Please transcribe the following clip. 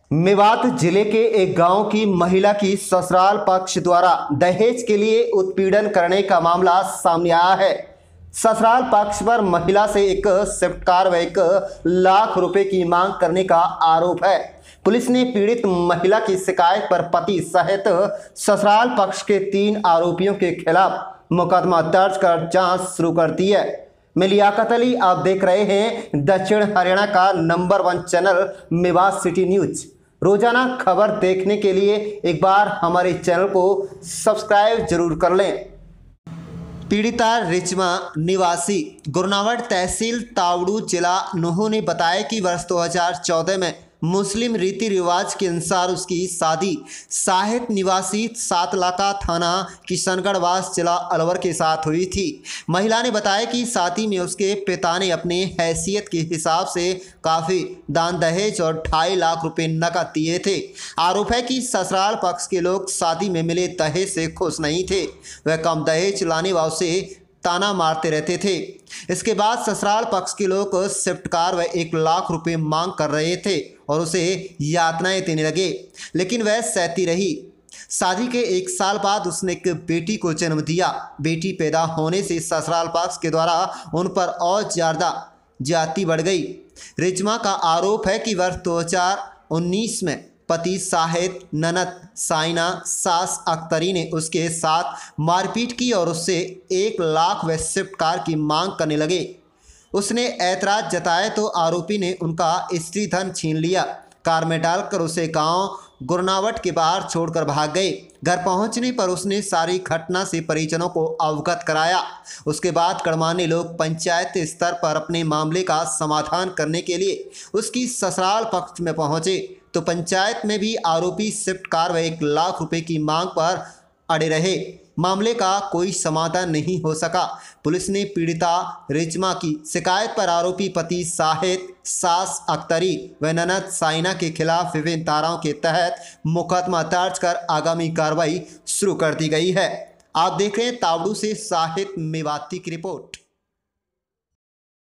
मेवात जिले के एक गांव की महिला की ससुराल पक्ष द्वारा दहेज के लिए उत्पीड़न करने का मामला सामने आया है। ससुराल पक्ष पर महिला से एक स्विफ्ट कार व 1 लाख रुपए की मांग करने का आरोप है। पुलिस ने पीड़ित महिला की शिकायत पर पति सहित ससुराल पक्ष के 3 आरोपियों के खिलाफ मुकदमा दर्ज कर जांच शुरू कर दी है। मैं लियाकत अली, आप देख रहे हैं दक्षिण हरियाणा का number 1 channel Mewat city news. रोजाना खबर देखने के लिए एक बार हमारे चैनल को सब्सक्राइब जरूर कर लें। पीड़िता रिचमा निवासी गुरनावट तहसील तावड़ू जिला नूंह ने बताया कि वर्ष 2014 में मुस्लिम रीति रिवाज के अनुसार उसकी शादी साहित निवासी सातलाका थाना किशनगढ़वास जिला अलवर के साथ हुई थी। महिला ने बताया कि शादी में उसके पिता ने अपने हैसियत के हिसाब से काफ़ी दान दहेज और 2.5 लाख रुपए नकद दिए थे। आरोप है कि ससुराल पक्ष के लोग शादी में मिले दहेज से खुश नहीं थे। वह कम दहेज लाने वालों से ताना मारते रहते थे। इसके बाद ससुराल पक्ष के लोग स्विफ्ट कार व 1 लाख रुपए मांग कर रहे थे और उसे यातनाएं देने लगे, लेकिन वह सहती रही। शादी के 1 साल बाद उसने एक बेटी को जन्म दिया। बेटी पैदा होने से ससुराल पक्ष के द्वारा उन पर और ज़्यादा ज्यादती बढ़ गई। रिचमा का आरोप है कि वर्ष 2019 में पति साहिद, ननद साइना, सास अख्तरी ने उसके साथ मारपीट की और उससे 1 लाख व स्विफ्ट कार की मांग करने लगे। उसने ऐतराज जताया तो आरोपी ने उनका स्त्री धन छीन लिया। कार में डालकर उसे गांव गुरनावट के बाहर छोड़कर भाग गए। घर पहुंचने पर उसने सारी घटना से परिजनों को अवगत कराया। उसके बाद गणमान्य लोग पंचायत स्तर पर अपने मामले का समाधान करने के लिए उसकी ससुराल पक्ष में पहुंचे, तो पंचायत में भी आरोपी स्विफ्ट कार व 1 लाख रुपए की मांग पर अड़े रहे। मामले का कोई समाधान नहीं हो सका। पुलिस ने पीड़िता रिचमा की शिकायत पर आरोपी पति साहिद, सास अख्तरी व ननद साइना के खिलाफ विभिन्न धाराओं के तहत मुकदमा दर्ज कर आगामी कार्रवाई शुरू कर दी गई है। आप देख रहे हैं तावड़ू से साहिद मेवाती की रिपोर्ट।